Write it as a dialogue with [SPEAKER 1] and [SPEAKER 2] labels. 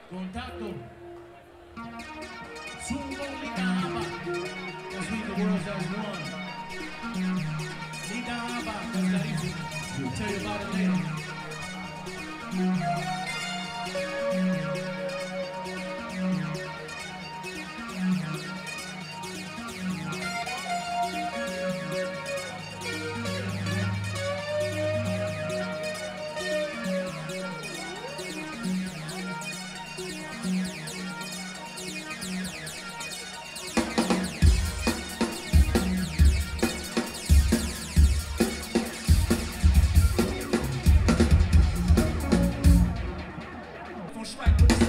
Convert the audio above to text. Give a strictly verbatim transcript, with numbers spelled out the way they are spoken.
[SPEAKER 1] Contacto. Sumo Liga Aba. Let's meet the world as one. Liga Aba. That's clarísimo. We'll tell you about it later. Schwein.